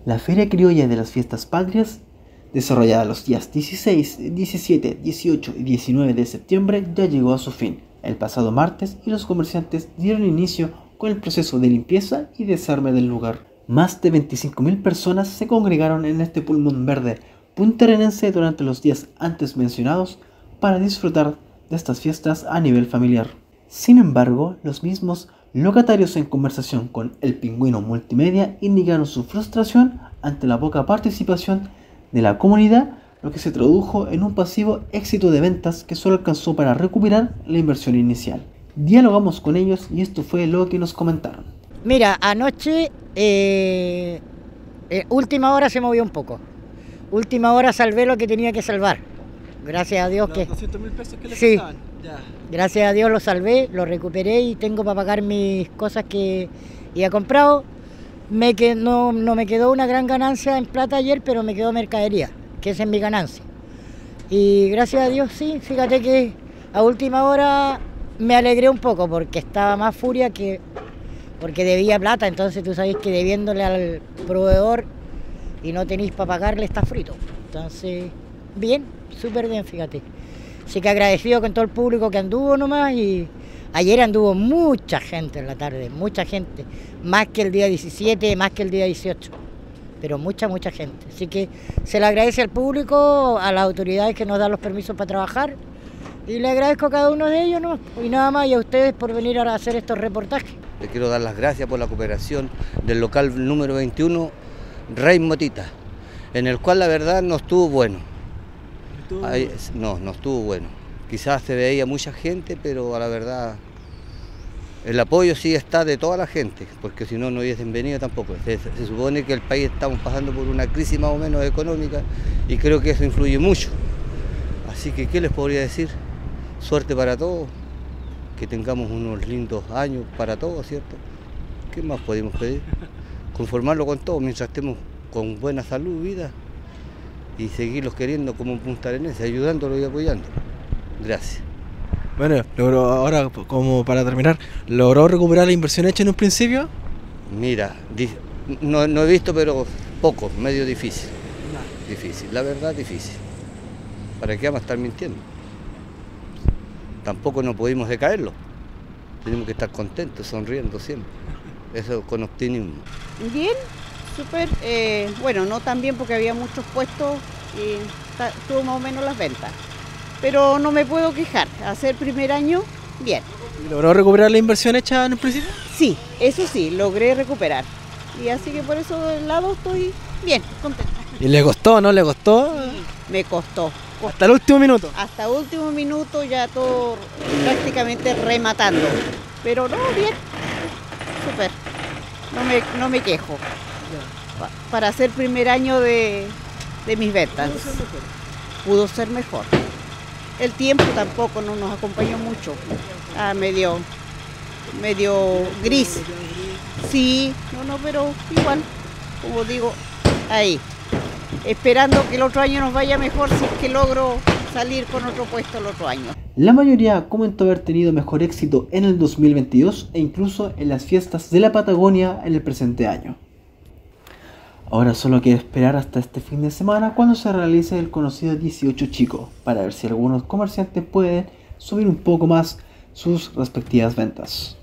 La Feria Criolla de las Fiestas Patrias, desarrollada los días 16, 17, 18 y 19 de septiembre, ya llegó a su fin el pasado martes y los comerciantes dieron inicio con el proceso de limpieza y desarme del lugar. Más de 25.000 personas se congregaron en este pulmón verde puntarenense durante los días antes mencionados para disfrutar de estas fiestas a nivel familiar. Sin embargo, los mismos locatarios en conversación con El Pingüino Multimedia indicaron su frustración ante la poca participación de la comunidad, lo que se tradujo en un pasivo éxito de ventas que solo alcanzó para recuperar la inversión inicial. Dialogamos con ellos y esto fue lo que nos comentaron. Mira, anoche, última hora se movió un poco. Última hora salvé lo que tenía que salvar. Gracias a Dios que... ¿Los 200.000 pesos que le sí, pasaban? Ya. Gracias a Dios lo salvé, lo recuperé y tengo para pagar mis cosas que había comprado. No me quedó una gran ganancia en plata ayer, pero me quedó mercadería, que esa es mi ganancia. Y gracias a Dios sí, fíjate que a última hora me alegré un poco porque estaba más furia que... porque debía plata, entonces tú sabes que debiéndole al proveedor y no tenéis para pagarle está frito. Entonces, bien, súper bien, fíjate. Así que agradecido con todo el público que anduvo nomás y ayer anduvo mucha gente en la tarde, mucha gente, más que el día 17, más que el día 18, pero mucha gente. Así que se le agradece al público, a las autoridades que nos dan los permisos para trabajar y le agradezco a cada uno de ellos, ¿no? Y nada más, y a ustedes por venir a hacer estos reportajes. Le quiero dar las gracias por la cooperación del local número 21, Rey Motita, en el cual la verdad no estuvo bueno. No estuvo bueno. Quizás se veía mucha gente, pero a la verdad el apoyo sí está de toda la gente, porque si no, no hubiesen venido tampoco. Se supone que el país estamos pasando por una crisis más o menos económica y creo que eso influye mucho. Así que, ¿qué les podría decir? Suerte para todos, que tengamos unos lindos años para todos, ¿cierto? ¿Qué más podemos pedir? Conformarlo con todo mientras estemos con buena salud, vida, y seguirlos queriendo como puntarenenses, ayudándolos y apoyándolos. Gracias. Bueno, ahora como para terminar, ¿logró recuperar la inversión hecha en un principio? Mira, no he visto, pero poco, medio difícil. Difícil, la verdad difícil. ¿Para qué vamos a estar mintiendo? Tampoco no pudimos decaerlo. Tenemos que estar contentos, sonriendo siempre. Eso con optimismo. Bien, súper. Bueno, no tan bien porque había muchos puestos y tuvo más o menos las ventas. Pero no me puedo quejar. Hacer primer año, bien. ¿Logró recuperar la inversión hecha en un principio? Sí, eso sí, logré recuperar. Y así que por eso del lado estoy bien, contenta. ¿Y le costó, no le costó? Sí, me costó. Hasta el último minuto. Hasta último minuto ya todo prácticamente rematando. Pero no, bien, súper. No me quejo. Para hacer primer año de mis ventas. Pudo ser mejor. El tiempo tampoco no nos acompañó mucho. Medio gris. Sí, pero igual, como digo, ahí. Esperando que el otro año nos vaya mejor si es que logro salir con otro puesto el otro año. La mayoría comentó haber tenido mejor éxito en el 2022 e incluso en las fiestas de la Patagonia en el presente año. Ahora solo queda esperar hasta este fin de semana cuando se realice el conocido 18 Chico, para ver si algunos comerciantes pueden subir un poco más sus respectivas ventas.